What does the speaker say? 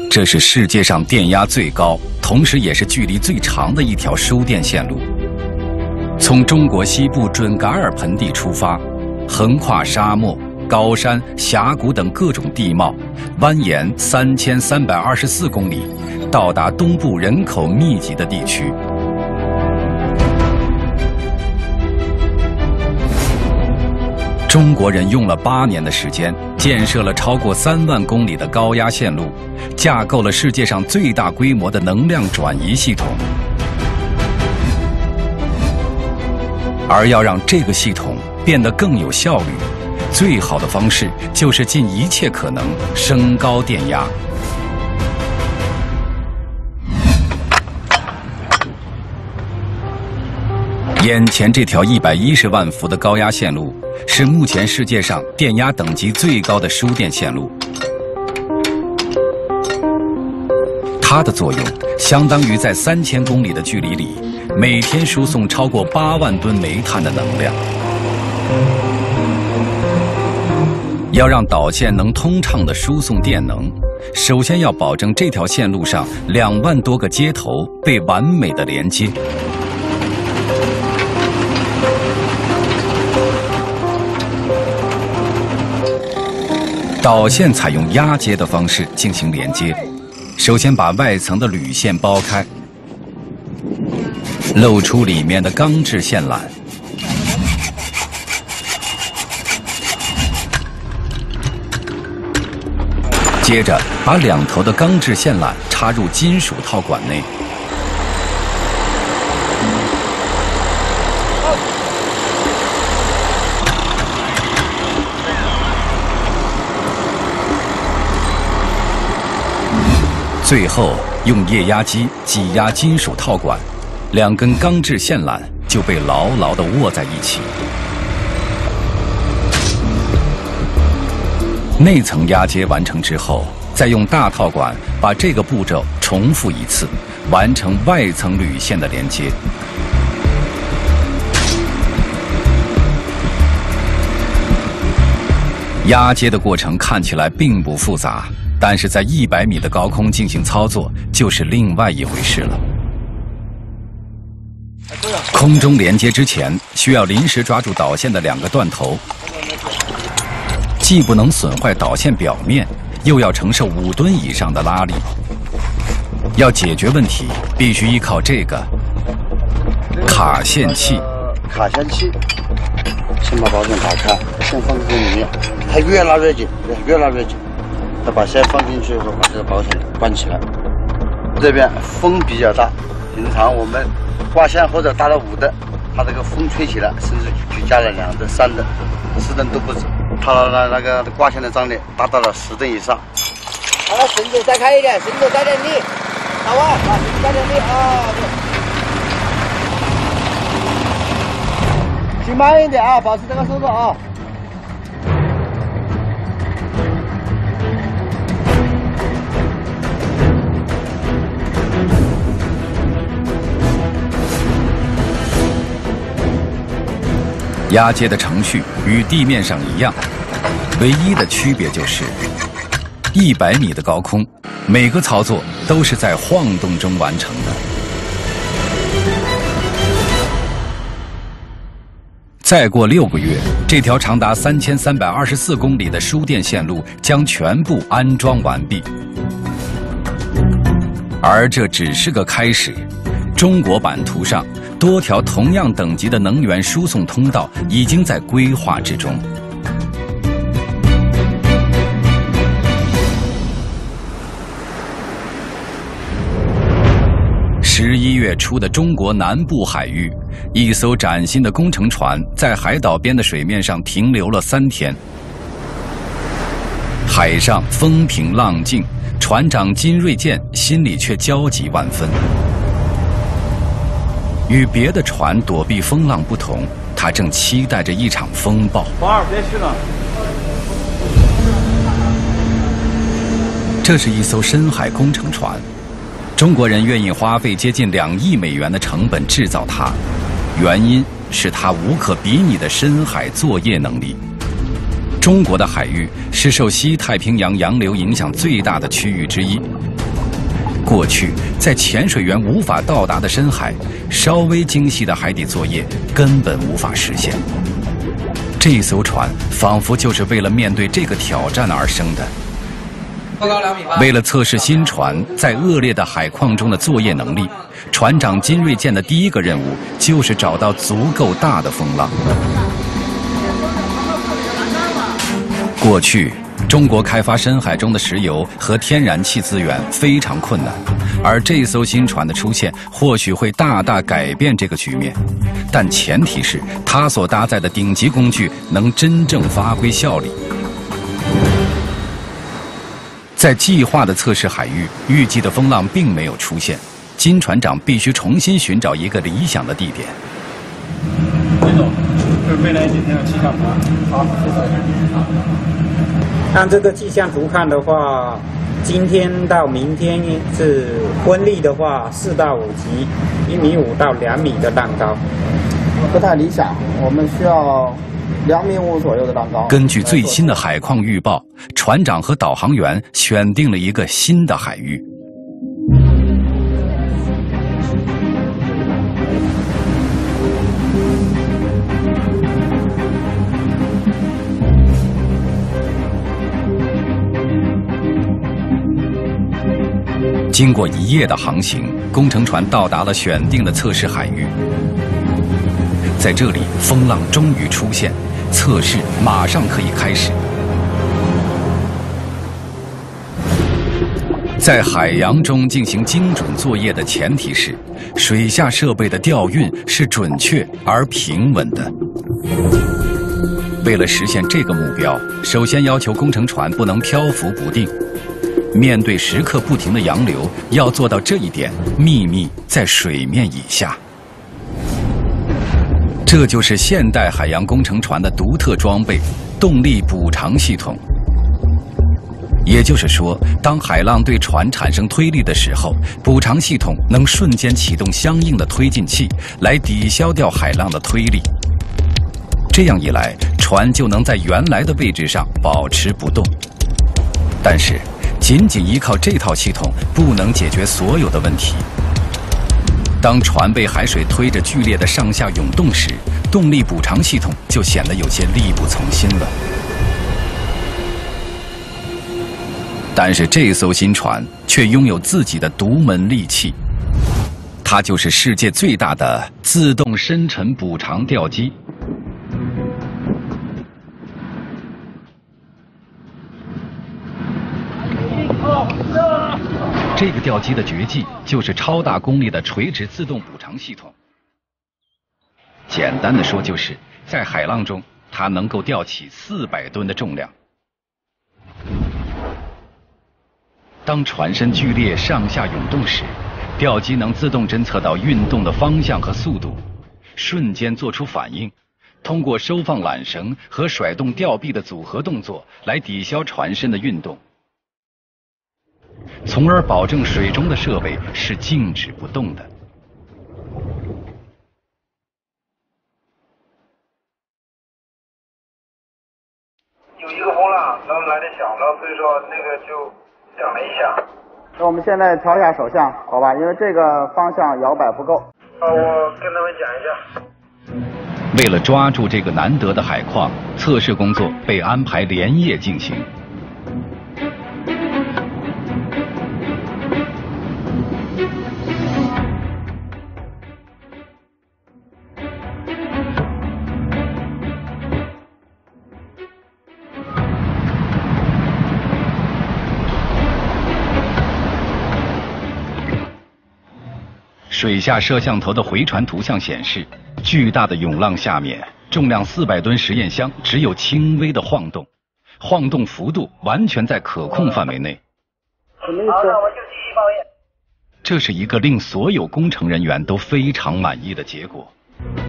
这是世界上电压最高，同时也是距离最长的一条输电线路。从中国西部准噶尔盆地出发，横跨沙漠、高山、峡谷等各种地貌，蜿蜒3324公里，到达东部人口密集的地区。中国人用了8年的时间，建设了超过3万公里的高压线路，架构了世界上最大规模的能量转移系统。而要让这个系统变得更有效率，最好的方式就是尽一切可能升高电压。眼前这条110万伏的高压线路，是目前世界上电压等级最高的输电线路。它的作用相当于在3000公里的距离里，每天输送超过8万吨煤炭的能量。要让导线能通畅地输送电能，首先要保证这条线路上2万多个接头被完美的连接。导线采用压接的方式进行连接，首先把外层的铝线剥开，露出里面的钢制线缆。接着把2头的钢制线缆插入金属套管内。最后用液压机挤压金属套管，2根钢制线缆就被牢牢地握在一起。内层压接完成之后，再用大套管把这个步骤重复一次，完成外层铝线的连接。压接的过程看起来并不复杂，但是在100米的高空进行操作就是另外一回事了。空中连接之前，需要临时抓住导线的2个断头，既不能损坏导线表面，又要承受5吨以上的拉力。要解决问题，必须依靠这个卡线器。 卡线器，先把保险打开，线放进里面，它越拉越紧，越拉越紧。再把线放进去以后，把这个保险关起来。这边风比较大，平常我们挂线或者搭了5灯，它这个风吹起来，甚至去加了2灯、3灯、4灯都不止。它的那个挂线的张力达到了10灯以上。 好了，绳子再开一点，绳子带点力，打完，把绳子带点力啊！行，慢一点啊，保持这个速度啊。 压接的程序与地面上一样，唯一的区别就是100米的高空，每个操作都是在晃动中完成的。再过6个月，这条长达3324公里的输电线路将全部安装完毕。而这只是个开始，中国版图上多条同样等级的能源输送通道已经在规划之中。11月初的中国南部海域，一艘崭新的工程船在海岛边的水面上停留了3天。海上风平浪静，船长金瑞健心里却焦急万分。与别的船躲避风浪不同，他正期待着一场风暴。 王二，别去了。 这是一艘深海工程船，中国人愿意花费接近2亿美元的成本制造它，原因是它无可比拟的深海作业能力。中国的海域是受西太平洋洋流影响最大的区域之一， 过去，在潜水员无法到达的深海，稍微精细的海底作业根本无法实现。这艘船仿佛就是为了面对这个挑战而生的。为了测试新船在恶劣的海况中的作业能力，船长金瑞健的第一个任务就是找到足够大的风浪。过去，中国开发深海中的石油和天然气资源非常困难，而这艘新船的出现或许会大大改变这个局面，但前提是它所搭载的顶级工具能真正发挥效力。在计划的测试海域，预计的风浪并没有出现，金船长必须重新寻找一个理想的地点。 这种就是未来几天的气象图。好，谢谢。 按这个气象图看的话，今天到明天是风力的话4到5级，1.5米到2米的浪高， 不太理想。我们需要2.5米左右的浪高。 根据最新的海况预报，船长和导航员选定了一个新的海域。经过1夜的航行，工程船到达了选定的测试海域。在这里，风浪终于出现，测试马上可以开始。在海洋中进行精准作业的前提是，水下设备的调运是准确而平稳的。为了实现这个目标，首先要求工程船不能漂浮不定。面对时刻不停的洋流，要做到这一点，秘密在水面以下。这就是现代海洋工程船的独特装备——动力补偿系统。也就是说，当海浪对船产生推力的时候，补偿系统能瞬间启动相应的推进器，来抵消掉海浪的推力。这样一来，船就能在原来的位置上保持不动。但是，仅仅依靠这套系统不能解决所有的问题。当船被海水推着剧烈的上下涌动时，动力补偿系统就显得有些力不从心了。但是这艘新船却拥有自己的独门利器，它就是世界最大的自动深沉补偿吊机。这个吊机的绝技就是超大功率的垂直自动补偿系统。简单的说，就是在海浪中，它能够吊起400吨的重量。当船身剧烈上下涌动时，吊机能自动侦测到运动的方向和速度，瞬间做出反应，通过收放缆绳和甩动吊臂的组合动作来抵消船身的运动，从而保证水中的设备是静止不动的。 有一个风浪，然后来的小了，所以说那个就响了一下。 那我们现在调一下手相，好吧？因为这个方向摇摆不够。 我跟他们讲一下。 为了抓住这个难得的海况，测试工作被安排连夜进行。水下摄像头的回传图像显示，巨大的涌浪下面，重量400吨实验箱只有轻微的晃动，晃动幅度完全在可控范围内。 什么意思？ 好，那我就继续抱怨。 这是一个令所有工程人员都非常满意的结果。